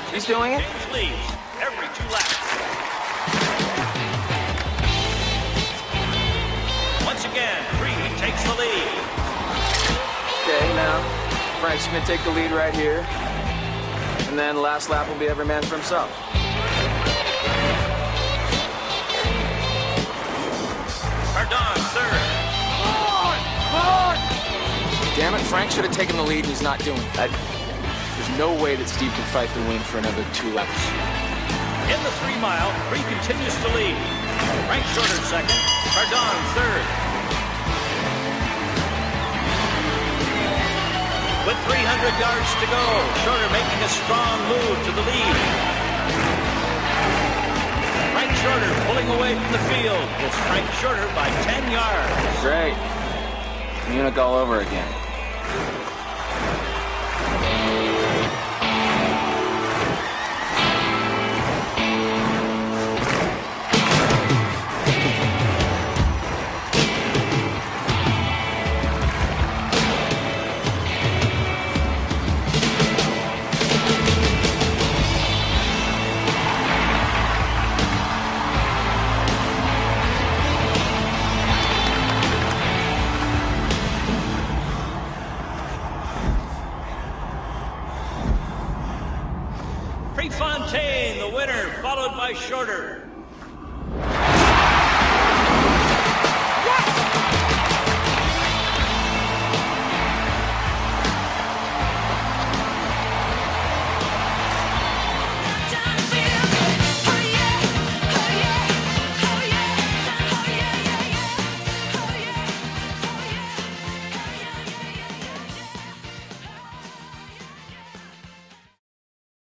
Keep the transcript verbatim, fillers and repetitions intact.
He's doing it. James leads every two laps. Once again, Creed takes the lead. Okay, now Frank's gonna take the lead right here. And then last lap will be every man for himself. Cardon, third. Come on! Come on! Damn it, Frank should have taken the lead and he's not doing it. I, there's no way that Steve can fight the win for another two laps. In the three mile, Creed continues to lead. Frank Shorter second, Cardon third. With three hundred yards to go, Shorter making a strong move to the lead. Frank Shorter pulling away from the field. It's Frank Shorter by ten yards. Great. Munich all over again. Prefontaine, the winner, followed by Shorter.